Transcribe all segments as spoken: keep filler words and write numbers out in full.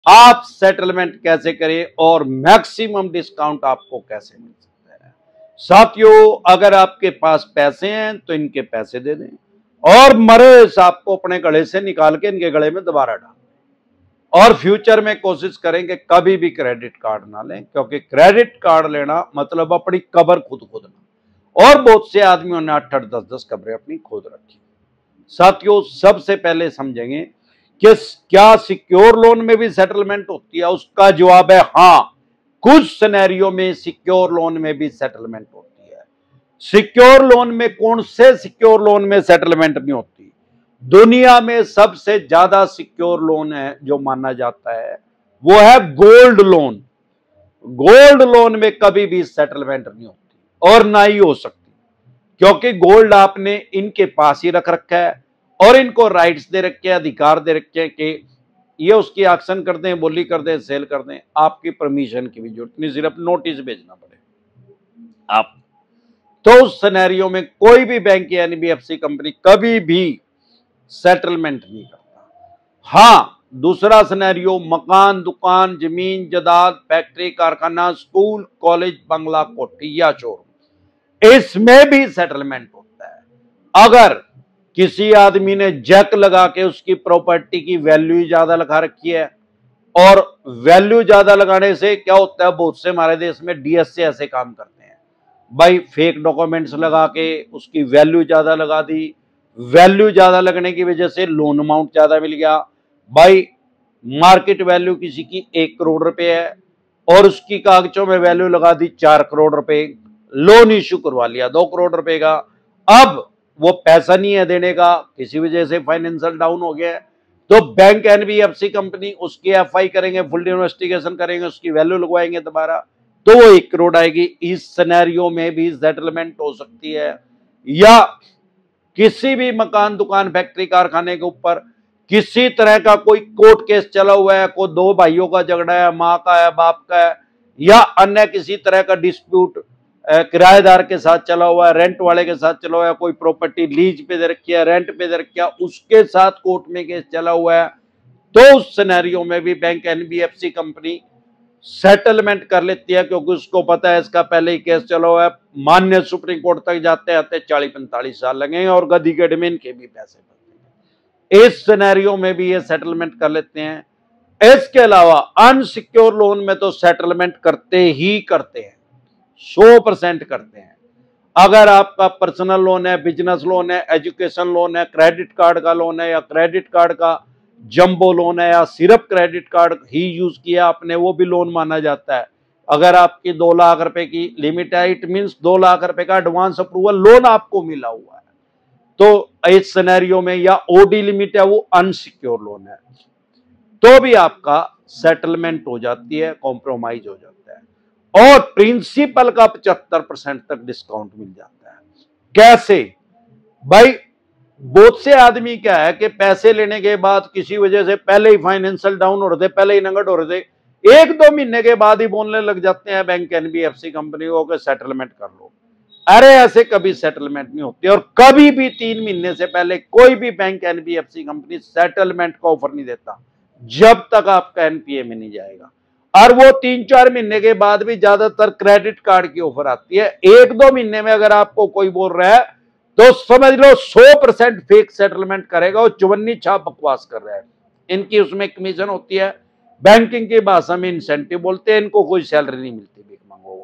आप सेटलमेंट कैसे करें और मैक्सिमम डिस्काउंट आपको कैसे मिल सकता है। साथियों, अगर आपके पास पैसे हैं तो इनके पैसे दे दें और मरे सांप को अपने गले से निकाल के इनके गले में दोबारा डाल, और फ्यूचर में कोशिश करेंगे कभी भी क्रेडिट कार्ड ना लें, क्योंकि क्रेडिट कार्ड लेना मतलब अपनी कब्र खुद खोदना, और बहुत से आदमियों ने आठ आठ दस दस कब्रें अपनी खोद रखी। साथियों, सबसे पहले समझेंगे कि क्या सिक्योर लोन में भी सेटलमेंट होती है। उसका जवाब है हाँ, कुछ सिनेरियो में सिक्योर लोन में भी सेटलमेंट होती है। सिक्योर लोन में कौन से सिक्योर लोन में सेटलमेंट नहीं होती? दुनिया में सबसे ज्यादा सिक्योर लोन है जो माना जाता है वो है गोल्ड लोन। गोल्ड लोन में कभी भी सेटलमेंट नहीं होती और ना ही हो सकती, क्योंकि गोल्ड आपने इनके पास ही रख रखा है और इनको राइट्स दे रखे हैं, अधिकार दे रखे हैं कि ये उसकी एक्शन कर दें, बोली कर दें, सेल कर दें। आपकी परमिशन की भी जरूरत नहीं, सिर्फ नोटिस भेजना पड़े आप। तो उस सिनेरियो में कोई भी बैंक या एनबीएफसी कंपनी कभी भी सेटलमेंट नहीं करता। हाँ, दूसरा सिनेरियो मकान, दुकान, जमीन, जायदाद, फैक्ट्री, कारखाना, स्कूल, कॉलेज, बंगला, कोठी या शोरूम, इसमें भी सेटलमेंट होता है। अगर किसी आदमी ने जैक लगा के उसकी प्रॉपर्टी की वैल्यू ज्यादा लगा रखी है, और वैल्यू ज्यादा लगाने से क्या होता है, बहुत से हमारे देश में डीएसए ऐसे काम करते हैं भाई, फेक डॉक्यूमेंट्स लगा के उसकी वैल्यू ज्यादा लगा दी। वैल्यू ज्यादा लगने की वजह से लोन अमाउंट ज्यादा मिल गया भाई। मार्केट वैल्यू किसी की एक करोड़ रुपए है और उसकी कागजों में वैल्यू लगा दी चार करोड़ रुपए, लोन इश्यू करवा लिया दो करोड़ रुपए का। अब वो पैसा नहीं है देने का, किसी वजह से फाइनेंशियल डाउन हो गया है, तो बैंक एनबीएफसी कंपनी उसकी एफआई करेंगे, फुल इन्वेस्टिगेशन करेंगे, उसकी वैल्यू लगवाएंगे दोबारा, तो वो एक करोड़ आएगी। इस सिनेरियो में भी सेटलमेंट हो सकती है। या किसी भी मकान, दुकान, फैक्ट्री, कारखाने के ऊपर किसी तरह का कोई कोर्ट केस चला हुआ है, कोई दो भाइयों का झगड़ा है, माँ का है, बाप का है, या अन्य किसी तरह का डिस्प्यूट किराएदार के साथ चला हुआ है, रेंट वाले के साथ चला हुआ है, कोई प्रॉपर्टी लीज पे दे रखी है, रेंट पे दे रखी है, उसके साथ कोर्ट में केस चला हुआ है, तो उस सिनेरियो में भी बैंक एनबीएफसी कंपनी सेटलमेंट कर लेती है, क्योंकि उसको पता है इसका पहले ही केस चला हुआ है, मान्य सुप्रीम कोर्ट तक जाते आते चालीस पैंतालीस साल लगेंगे और गदी गडमेन के भी पैसे बनते हैं। इस सिनेरियो में भी ये सेटलमेंट कर लेते हैं। इसके अलावा अनसिक्योर लोन में तो सेटलमेंट करते ही करते हैं, सौ परसेंट करते हैं। अगर आपका पर्सनल लोन है, बिजनेस लोन है, एजुकेशन लोन है, क्रेडिट कार्ड का लोन है, या क्रेडिट कार्ड का जंबो लोन है, या सिर्फ क्रेडिट कार्ड ही यूज किया आपने, वो भी लोन माना जाता है। अगर आपकी दो लाख रुपए की लिमिट है, इट मींस दो लाख रुपए का एडवांस अप्रूवल लोन आपको मिला हुआ है, तो इस सिनेरियो में, या ओडी लिमिट है, वो अनसिक्योर लोन है, तो भी आपका सेटलमेंट हो जाती है, कॉम्प्रोमाइज हो जाता है, और प्रिंसिपल का पचहत्तर परसेंट तक डिस्काउंट मिल जाता है। कैसे भाई? बहुत से आदमी क्या है कि पैसे लेने के बाद किसी वजह से पहले ही फाइनेंशियल डाउन हो रहे थे, पहले ही नंगट हो रहे थे, एक दो महीने के बाद ही बोलने लग जाते हैं बैंक एनबीएफसी कंपनी को कि सेटलमेंट कर लो। अरे ऐसे कभी सेटलमेंट नहीं होती, और कभी भी तीन महीने से पहले कोई भी बैंक एनबीएफसी कंपनी सेटलमेंट का ऑफर नहीं देता जब तक आपका एनपीए में नहीं जाएगा। और वो तीन चार महीने के बाद भी ज्यादातर क्रेडिट कार्ड की ऑफर आती है। एक दो महीने में अगर आपको कोई बोल रहा है तो समझ लो सौ परसेंट फेक सेटलमेंट करेगा, और चुवन्नी छाप बकवास कर रहा है। इनकी उसमें कमीशन होती है, बैंकिंग की भाषा में इंसेंटिव बोलते हैं, इनको कोई सैलरी नहीं मिलती, भीख मांगो,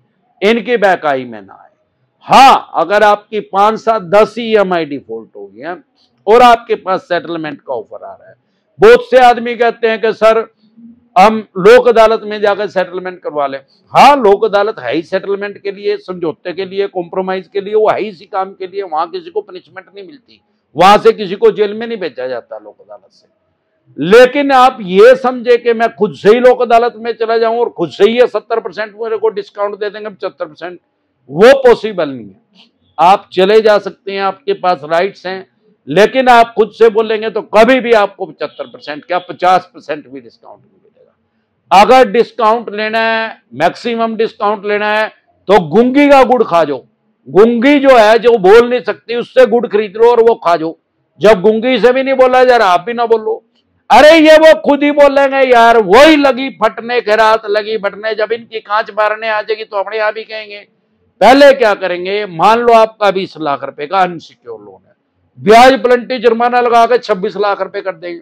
इनकी बैकाई में ना आए। हाँ, अगर आपकी पांच सात दस ही ईएमआई डिफॉल्ट हो गई है और आपके पास सेटलमेंट का ऑफर आ रहा है, बहुत से आदमी कहते हैं कि सर हम लोक अदालत में जाकर सेटलमेंट करवा लें। हाँ, लोक अदालत है ही सेटलमेंट के लिए, समझौते के लिए, कॉम्प्रोमाइज के लिए, वो है ही इसी काम के लिए। वहां किसी को पनिशमेंट नहीं मिलती, वहां से किसी को जेल में नहीं भेजा जाता लोक अदालत से। लेकिन आप ये समझे कि मैं खुद से ही लोक अदालत में चला जाऊं और खुद से ही सत्तर परसेंट मेरे को डिस्काउंट दे देंगे, पचहत्तर परसेंट, वो पॉसिबल नहीं है। आप चले जा सकते हैं, आपके पास राइट्स हैं, लेकिन आप खुद से बोलेंगे तो कभी भी आपको पचहत्तर परसेंट क्या पचास परसेंट भी डिस्काउंट नहीं मिलेगा। अगर डिस्काउंट लेना है, मैक्सिमम डिस्काउंट लेना है, तो गुंगी का गुड़ खा जाओ। गुंगी जो है, जो बोल नहीं सकती, उससे गुड़ खरीद लो और वो खा जाओ। जब गुंगी से भी नहीं बोला जा रहा, आप भी ना बोलो। अरे ये वो खुद ही बोलेंगे यार, वही लगी फटने के रात लगी बटने, जब इनकी कांच मारने आ जाएगी तो अपने आप ही कहेंगे। पहले क्या करेंगे, मान लो आपका बीस लाख रुपए का अनसिक्योर लोन है, ब्याज प्लंटी जुर्माना लगा के छब्बीस लाख रुपए कर देंगे।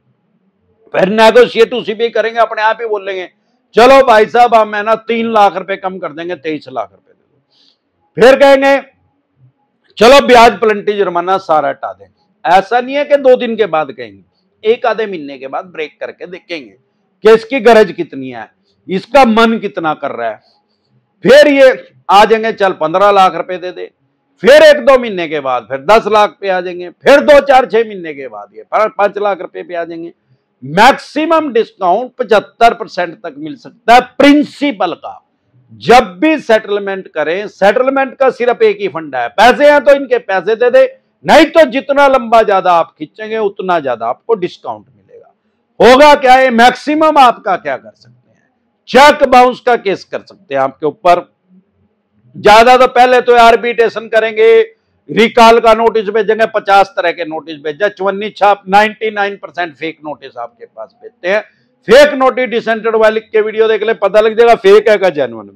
फिर नेगोशिएट उसी भी करेंगे, अपने आप ही बोलेंगे चलो भाई साहब हम है ना तीन लाख रुपए कम कर देंगे, तेईस लाख रुपए दे दो। फिर कहेंगे चलो ब्याज प्लंटी जुर्माना सारा हटा देंगे। ऐसा नहीं है कि दो दिन के बाद कहेंगे, एक आधे महीने के बाद ब्रेक करके देखेंगे कि इसकी गरज कितनी है, इसका मन कितना कर रहा है। फिर ये आ जाएंगे चल पंद्रह लाख रुपए दे दे, फिर एक दो महीने के बाद फिर दस लाख पे आ जाएंगे, फिर दो चार छह महीने के बाद ये पांच लाख रुपए पे आ जाएंगे। मैक्सिमम डिस्काउंट पचहत्तर परसेंट तक मिल सकता है प्रिंसिपल का। जब भी सेटलमेंट करें, सेटलमेंट का सिर्फ एक ही फंडा है, पैसे हैं तो इनके पैसे दे दे, नहीं तो जितना लंबा ज्यादा आप खींचेंगे उतना ज्यादा आपको डिस्काउंट मिलेगा। होगा क्या है, मैक्सिमम आपका क्या कर सकते हैं, चेक बाउंस का केस कर सकते हैं आपके ऊपर। ज्यादा तो पहले तो आर्बिट्रेशन करेंगे, रिकॉल का नोटिस भेजेंगे, पचास तरह के नोटिस भेजे, चवन्नी छाप निन्यानवे परसेंट फेक नोटिस आपके पास भेजते हैं। फेक नोटिस डिसेंटेड वाले के वीडियो देख ले, पता लग जाएगा फेक है का जेन्युइन।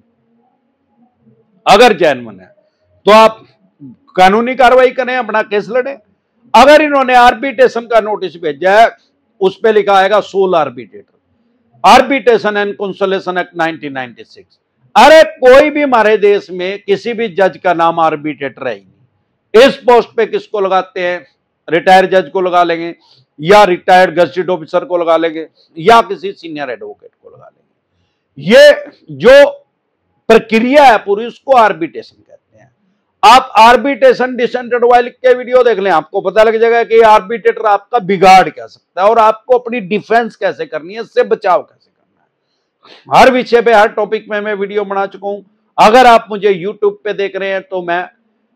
अगर जेन्युइन है तो आप कानूनी कार्रवाई करें, अपना केस लड़े। अगर इन्होंने आर्बिट्रेशन का नोटिस भेजा है, उस पर लिखा आएगा sole arbitrator, arbitration and conciliation act nineteen ninety six. अरे कोई भी हमारे देश में किसी भी जज का नाम आर्बिट्रेटर है ही नहीं। इस पोस्ट पे किसको लगाते हैं, रिटायर्ड जज को लगा लेंगे, या रिटायर्ड गजेटेड ऑफिसर को लगा लेंगे, या किसी सीनियर एडवोकेट को लगा लेंगे। ये जो प्रक्रिया है पूरी, उसको आर्बिट्रेशन कहते हैं। आप आर्बिट्रेशन डिसेंटेड वाइल के वीडियो देख लें, आपको पता लग जाएगा कि आर्बिट्रेटर आपका बिगाड़ क्या सकता है और आपको अपनी डिफेंस कैसे करनी है, इससे बचाव कैसे करना है। हर विषय पे, हर टॉपिक में मैं वीडियो बना चुका हूं। अगर आप मुझे यूट्यूब पे देख रहे हैं तो मैं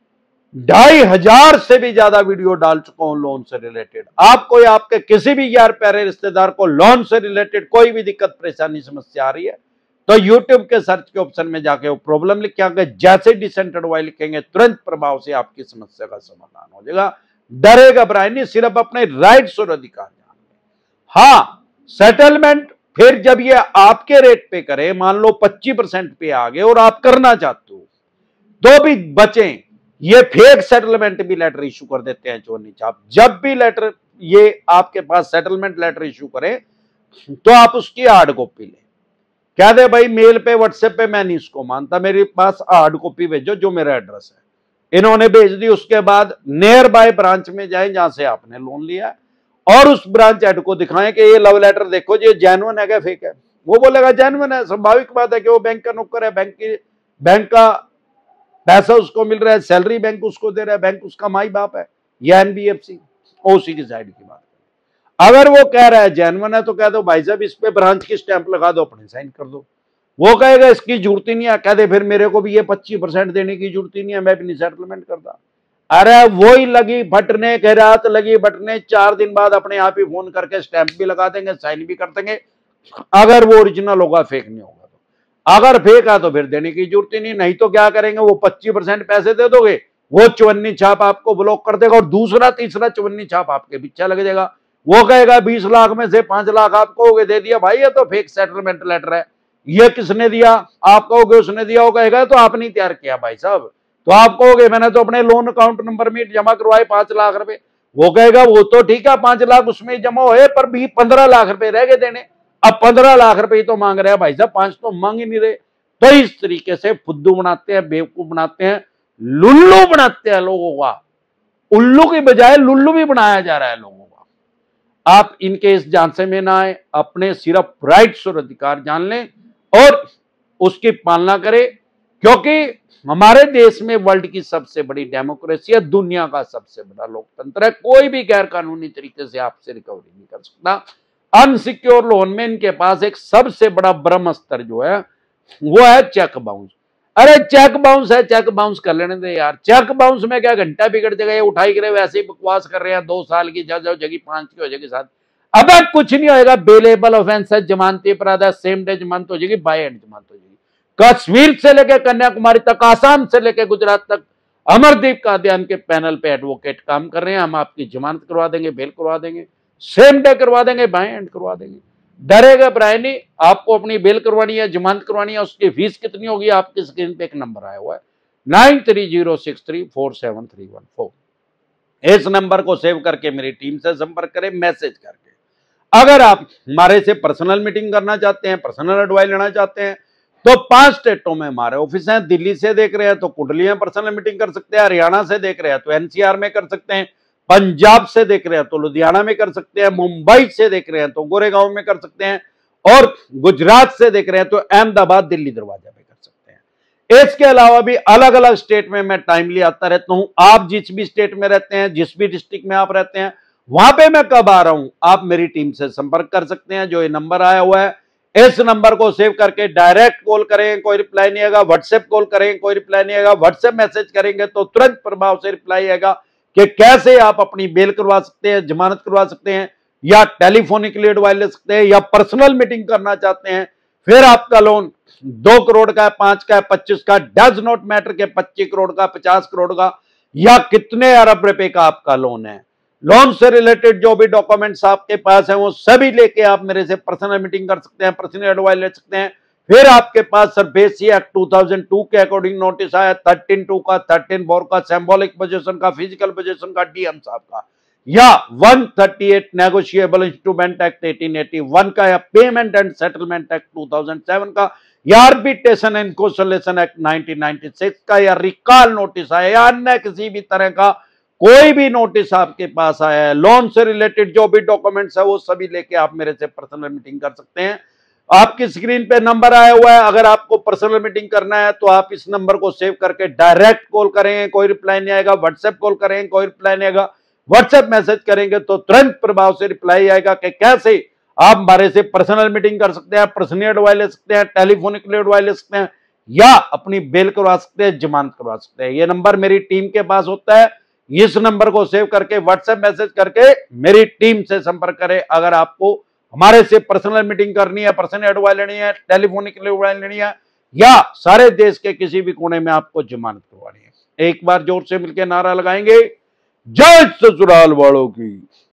ढाई हजार से भी ज्यादा वीडियो डाल चुका हूं लोन से रिलेटेड। आपको या आपके किसी भी यार प्यारे रिश्तेदार को लोन से रिलेटेड कोई भी दिक्कत परेशानी समस्या आ रही है तो यूट्यूब के सर्च के ऑप्शन में जाके वो प्रॉब्लम लिख के आगे जैसे डिसेंटेड वाई लिखेंगे, तुरंत प्रभाव से आपकी समस्या का समाधान हो जाएगा। डरे घबराए नहीं, सिर्फ अपने राइट्स और अधिकार जान लें। हाँ, सेटलमेंट फिर जब ये आपके रेट पे करे, मान लो पच्चीस परसेंट पे आ गए और आप करना चाहते हो तो भी बचें। ये फेक सेटलमेंट भी लेटर इशू कर देते हैं चोरनी छाप। जब भी लेटर ये आपके पास सेटलमेंट लेटर इशू करें तो आप उसकी हार्ड कॉपी लें। क्या दे भाई, मेल पे व्हाट्सएप पे मैं नहीं इसको मानता, मेरे पास हार्ड कॉपी भेजो जो मेरा एड्रेस है। इन्होंने भेज दी। उसके बाद नियर बाय ब्रांच में जाए जहां से आपने लोन लिया और उस ब्रांच हेड को दिखाएं कि ये लव लेटर देखो ये जेन्युइन है क्या फेक है। वो बोलेगा जेन्युइन है। स्वाभाविक बात है कि वो बैंक का नौकर है, बैंक की बैंक का पैसा उसको मिल रहा है, सैलरी बैंक उसको दे रहा है, बैंक उसका माई बाप है या एनबीएफसी, उसी की साइड की बात। अगर वो कह रहा है जेन्युइन है तो कह दो भाई साहब इस पे ब्रांच की स्टैंप लगा दो, अपने साइन कर दो। वो कहेगा इसकी जरूरत ही नहीं है, कह दे फिर मेरे को भी ये पच्चीस परसेंट देने की जरूरत ही नहीं है, मैं भी नहीं सेटलमेंट करता। अरे वही लगी फटने के रात लगी बटने, चार दिन बाद अपने आप ही फोन करके स्टैंप भी लगा देंगे, साइन भी कर देंगे। अगर वो ओरिजिनल होगा, फेक नहीं होगा। तो अगर फेक है तो फिर देने की जरूरत ही नहीं। नहीं तो क्या करेंगे, वो पच्चीस परसेंट पैसे दे दोगे, वो चवन्नी छाप आपको ब्लॉक कर देगा और दूसरा तीसरा चवन्नी छाप आपके पीछे लग जाएगा। वो कहेगा बीस लाख में से पांच लाख आप कहोगे दे दिया भाई, ये तो फेक सेटलमेंट लेटर है, ये किसने दिया, आप कहोगे उसने दिया। वो कहेगा तो आपने तैयार किया भाई साहब। तो आप कहोगे मैंने तो अपने लोन अकाउंट नंबर में जमा करवाए पांच लाख रुपए। वो कहेगा वो तो ठीक है, पांच लाख उसमें जमा हुए पर भी पंद्रह लाख रुपए रह गए देने। अब पंद्रह लाख रुपए तो मांग रहे हैं भाई साहब, पांच तो मांग ही नहीं रहे। तो इस तरीके से फुद्दू बनाते हैं, बेवकूफ बनाते हैं, लुल्लू बनाते हैं लोगों का। उल्लू की बजाय लुल्लू भी बनाया जा रहा है लोगों का। आप इनके इस झांसे में ना आए, अपने सिर्फ राइट्स और अधिकार जान लें और उसकी पालना करें, क्योंकि हमारे देश में वर्ल्ड की सबसे बड़ी डेमोक्रेसी है, दुनिया का सबसे बड़ा लोकतंत्र है। कोई भी गैर कानूनी तरीके से आपसे रिकवरी नहीं कर सकता। अनसिक्योर लोन में इनके पास एक सबसे बड़ा ब्रह्मास्त्र जो है वो है चेक बाउंस। अरे चेक बाउंस है, चेक बाउंस कर लेने दे यार। चेक बाउंस में क्या घंटा बिगड़ जाएगा, ये उठाई करे वैसे ही बकवास कर रहे हैं। दो साल की जज हो जाएगी, पांच की हो जाएगी, साथ अब कुछ नहीं होएगा। बेलेबल ऑफेंस है, जमानती अपराध है, सेम डे जमानत हो जाएगी, बाय एंड जमानत हो जाएगी। कश्मीर से लेकर कन्याकुमारी तक, आसाम से लेकर गुजरात तक, अमरदीप कादियान के पैनल पे एडवोकेट काम कर रहे हैं। हम आपकी जमानत करवा देंगे, बेल करवा देंगे। सेम डे करवा देंगे, बाय एंड करवा देंगे। डरेगा घबराए नहीं। आपको अपनी बेल करवानी है, जमानत करवानी है, उसकी फीस कितनी होगी, आपकी स्क्रीन पे एक नंबर आया हुआ है nine three zero six three four seven three one four. इस नंबर को सेव करके मेरी टीम से संपर्क करें मैसेज करके। अगर आप हमारे से पर्सनल मीटिंग करना चाहते हैं, पर्सनल एडवाइस लेना चाहते हैं, तो पांच स्टेटों में हमारे ऑफिस हैं। दिल्ली से देख रहे हैं तो कुंडली में पर्सनल मीटिंग कर सकते हैं, हरियाणा से देख रहे हैं तो एनसीआर में कर सकते हैं, पंजाब से देख रहे हैं तो लुधियाना में कर सकते हैं, मुंबई से देख रहे हैं तो गोरेगांव में कर सकते हैं, और गुजरात से देख रहे हैं तो अहमदाबाद दिल्ली दरवाजा में कर सकते हैं। इसके अलावा भी अलग अलग स्टेट में मैं टाइमली आता रहता हूं। आप जिस भी स्टेट में रहते हैं, जिस भी डिस्ट्रिक्ट में आप रहते हैं, वहां पे मैं कब आ रहा हूं, आप मेरी टीम से संपर्क कर सकते हैं। जो ये नंबर आया हुआ है, इस नंबर को सेव करके डायरेक्ट कॉल करें, कोई रिप्लाई नहीं आएगा। व्हाट्सएप कॉल करें, कोई रिप्लाई नहीं आएगा। व्हाट्सएप मैसेज करेंगे तो तुरंत प्रभाव से रिप्लाई आएगा कि कैसे आप अपनी बेल करवा सकते हैं, जमानत करवा सकते हैं, या टेलीफोनिकली एडवाइस ले सकते हैं, या पर्सनल मीटिंग करना चाहते हैं। फिर आपका लोन दो करोड़ का है, पांच का है, पच्चीस का, डज नॉट मैटर के पच्चीस करोड़ का, पचास करोड़ का, या कितने अरब रुपए का आपका लोन है। लोन से रिलेटेड जो भी डॉक्यूमेंट्स आपके पास हैं वो सभी लेके आप मेरे से पर्सनल मीटिंग कर सकते हैं, पर्सनल एडवाइस ले सकते हैं। फिर आपके पास SARFAESI act two thousand two के अकॉर्डिंग नोटिस आया, थर्टीन टू का, थर्टीन फोर का, सिंबॉलिक पोजीशन का, फिजिकल पोजीशन का, डीएम साहब का, या one thirty eight negotiable instrument act eighteen eighty one का, या payment and settlement act two thousand seven का, या arbitration and consolidation act nineteen ninety six का, या रिकॉल नोटिस आया, या अन्य किसी भी तरह का कोई भी नोटिस आपके पास आया है, लोन से रिलेटेड जो भी डॉक्यूमेंट्स है वो सभी लेके आप मेरे से पर्सनल मीटिंग कर सकते हैं। आपकी स्क्रीन पे नंबर आया हुआ है। अगर आपको पर्सनल मीटिंग करना है तो आप इस नंबर को सेव करके डायरेक्ट कॉल करें, कोई रिप्लाई नहीं आएगा। व्हाट्सएप कॉल करें, कोई रिप्लाई नहीं आएगा। व्हाट्सएप मैसेज करेंगे तो तुरंत प्रभाव से रिप्लाई आएगा कि कैसे आप हमारे से पर्सनल मीटिंग कर सकते हैं, पर्सनल एडवाइस ले सकते हैं, टेलीफोनिकली एडवाइस ले सकते हैं, या अपनी बेल करवा सकते हैं, जमानत करवा सकते हैं। ये नंबर मेरी टीम के पास होता है। इस नंबर को सेव करके व्हाट्सएप मैसेज करके मेरी टीम से संपर्क करें। अगर आपको हमारे से पर्सनल मीटिंग करनी है, पर्सनल एडवाइस लेनी है, टेलीफोनिकली एडवाइस लेनी है, या सारे देश के किसी भी कोने में आपको जमानत करवानी है, एक बार जोर से मिलकर नारा लगाएंगे, जय ससुराल वालों की।